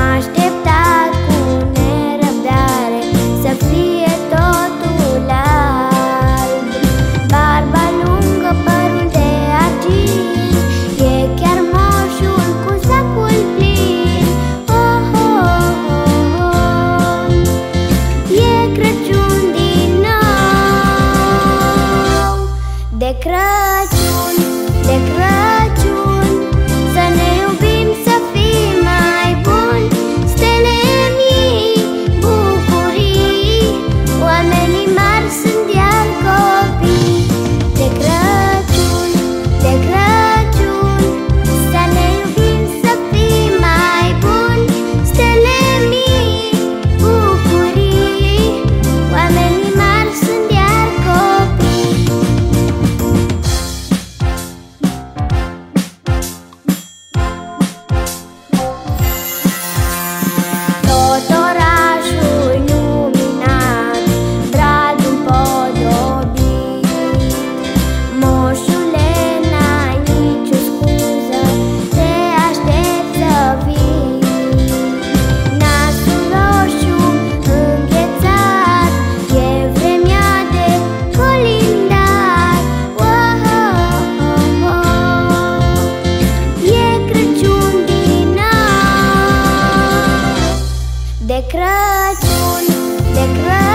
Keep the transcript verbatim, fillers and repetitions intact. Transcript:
așteptat cu nerăbdare să fie totul alb. Barba lungă, părul de argint, e chiar moșul cu sacul plin. Oh, oh, oh, oh. E Crăciun din nou. De Crăciun, de Crăciun, să ne iubim, să fim mai buni. Stele mii, bucurii, oamenii mari sunt iar copii. De Crăciun, de Crăciun, să ne iubim, să fim mai buni. Stele mii, bucurii, oamenii mari sunt iar copii. Tot orașul luminat, bradul împodobit. Moșule, n-ai nicio scuză, te aștept să vii. Nasul roșu înghețat, e vremea de colindar. Oh, oh, oh, oh. E Crăciun din nou. De Crăciun, de Crăciun,